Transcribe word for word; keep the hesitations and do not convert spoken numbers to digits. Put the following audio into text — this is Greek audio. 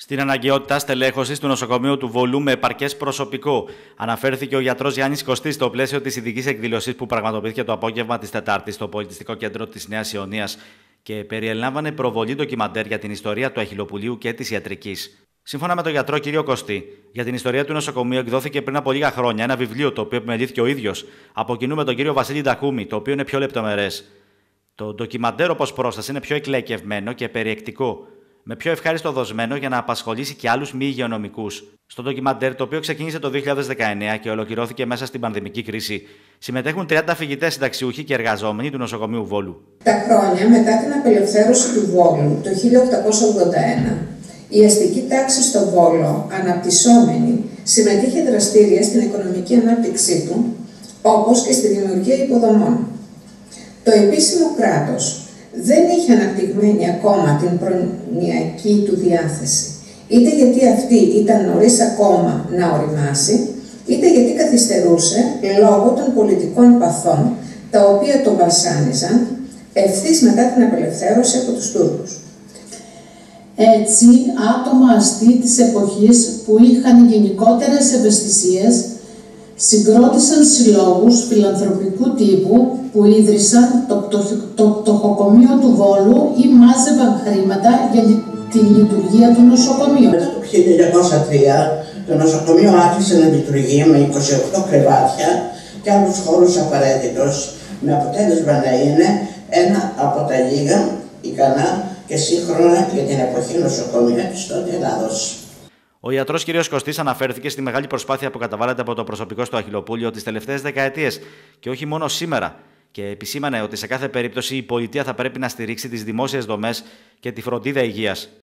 Στην αναγκαιότητα στελέχωσης του νοσοκομείου του Βόλου με επαρκές προσωπικό, αναφέρθηκε ο γιατρός Γιάννης Κωστής στο πλαίσιο της ειδικής εκδήλωσης που πραγματοποιήθηκε το απόγευμα της Τετάρτης στο Πολιτιστικό Κέντρο της Νέας Ιωνίας και περιελάμβανε προβολή ντοκιμαντέρ για την ιστορία του Αχιλλοπουλίου και της ιατρικής. Σύμφωνα με τον γιατρό κ. Κωστή, για την ιστορία του νοσοκομείου εκδόθηκε πριν από λίγα χρόνια ένα βιβλίο το οποίο επιμελήθηκε ο ίδιος από κοινού με τον κ. Βασίλη Ντακούμη, το οποίο είναι πιο λεπτομερές. Το ντοκιμαντέρ, όπως πρόσθεσε, είναι πιο εκλεκευμένο και περιεκτικό, με πιο ευχάριστο δοσμένο για να απασχολήσει και άλλους μη υγειονομικούς. Στο ντοκιμαντέρ, το οποίο ξεκίνησε το δύο χιλιάδες δεκαεννέα και ολοκληρώθηκε μέσα στην πανδημική κρίση, συμμετέχουν τριάντα φοιτητές, συνταξιούχοι και εργαζόμενοι του νοσοκομείου Βόλου. Τα χρόνια μετά την απελευθέρωση του Βόλου το χίλια οκτακόσια ογδόντα ένα, η αστική τάξη στο Βόλο, αναπτυσσόμενη, συμμετείχε δραστήρια στην οικονομική ανάπτυξή του, όπως και στη δημιουργία υποδομών. Το επίσημο κράτος δεν είχε αναπτυγμένη ακόμα την προνοιακή του διάθεση, είτε γιατί αυτή ήταν νωρίς ακόμα να οριμάσει, είτε γιατί καθυστερούσε λόγω των πολιτικών παθών, τα οποία τον βασάνιζαν ευθύς μετά την απελευθέρωση από τους Τούρκους. Έτσι, άτομα αστεί της εποχής που είχαν γενικότερες ευαισθησίες συγκρότησαν συλλόγους φιλανθρωπικού τύπου που ίδρυσαν το, το, το πτωχοκομείο του Βόλου ή μάζευαν χρήματα για τη λειτουργία του νοσοκομείου. Μετά το χίλια εννιακόσια τρία το νοσοκομείο άρχισε να λειτουργεί με είκοσι οκτώ κρεβάτια και άλλους χώρους απαραίτητος, με αποτέλεσμα να είναι ένα από τα λίγα ικανά και σύγχρονα για την εποχή νοσοκομεία της τότε Ελλάδος. Ο ιατρός κ. Κωστής αναφέρθηκε στη μεγάλη προσπάθεια που καταβάλλεται από το προσωπικό στο Αχιλλοπούλιο τις τελευταίες δεκαετίες και όχι μόνο σήμερα, και επισήμανε ότι σε κάθε περίπτωση η πολιτεία θα πρέπει να στηρίξει τις δημόσιες δομές και τη φροντίδα υγείας.